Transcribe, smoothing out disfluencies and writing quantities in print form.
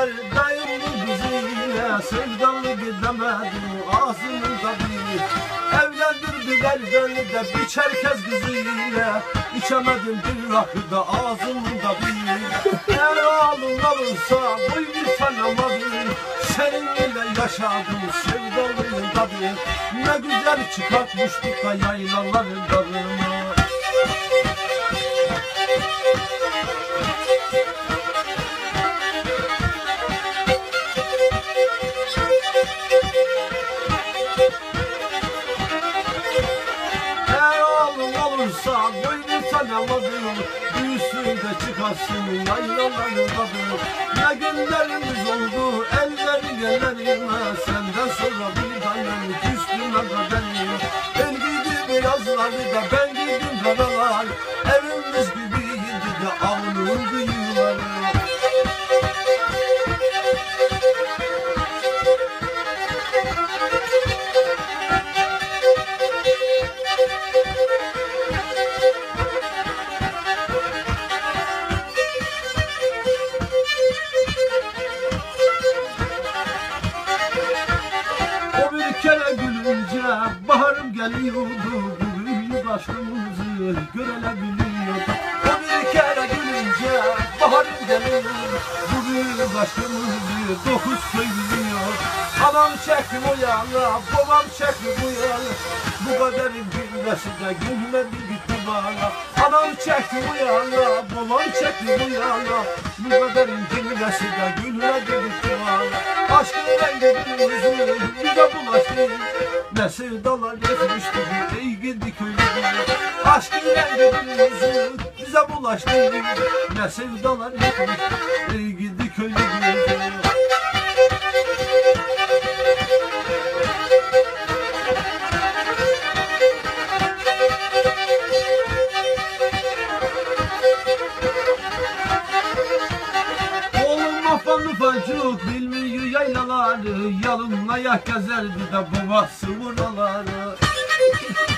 Yıllar dayımlı kızıyla sevdalı gidemedim ağzının tadı. Evlendirdiler beni de bir Çerkez kızıyla, İçemedim bir rakıda ağzımın tadı. Eğer oğlum olursa buy bir tanımadım, seninle yaşadım sevdalının tadı. Ne güzel çıkartmıştık da yaylaların tadını. Boynu tanımadım, büyüsün de çıkarsın yaylaların tadı. Ne günlerimiz oldu ellerin ellerime, senden sonra bir tanem üstüme kaderim. El giydi beyazları da ben giydim karalar, evimiz gibiydi de avlunun kıyıları. Baharım geliyordu, bugün aşkımızı görülebiliyordu. O bir kere gülünce baharım geliyordu, bugün aşkımızı dokuz köy biliyor. Anam çekti o yana, babam çekti bu yana, bu kaderin gülmesi de gülmedi gitti bana. Anam çekti o yana, babam çekti bu yana, bu kaderin gülmesi de gülmedi gitti bana. Aşkın rengi yüzü bize bulaştı, ne sevdalar geçmişti ey gidi köylü. Aşk ile yüzü bize bulaştı, ne sevdalar geçmişti ey gidi köylü. Oğlum afanlı fancuk bilmiyor yaylaları, yalın ayak gezerdi de babası buraları.